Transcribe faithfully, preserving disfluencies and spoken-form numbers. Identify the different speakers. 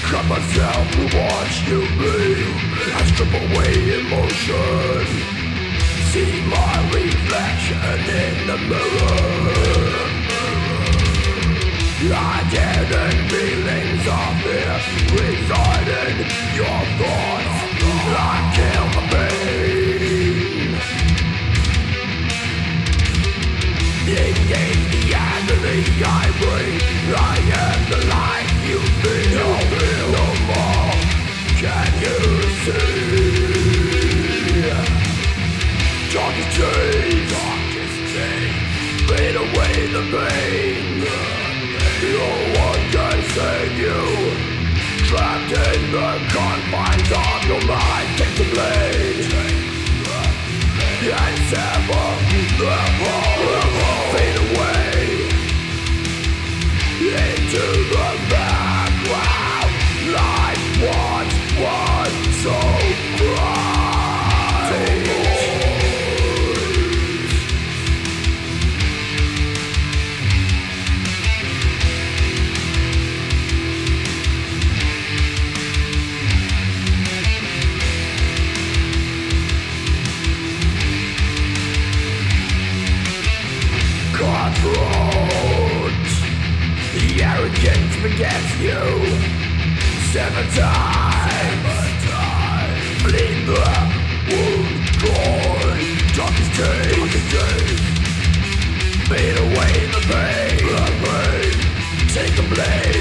Speaker 1: Cut myself to watch you bleed. I strip away emotion. See my reflection in the mirror. Hidden feelings of fear reside in your thoughts. I kill the pain. Engage the agony I breathe. I am the life you feel. No, feel no more. Can you see? Darkest days, darkest days, fade away the pain. No one can save you. Trapped in the confines of your mind. Take the blade and sever the whole. Fade away into the background. Life once was so bright. Cutthroat, the arrogance begets you. Seven times, bleed the wound gone. Darkest days, fade away the pain. Take the blade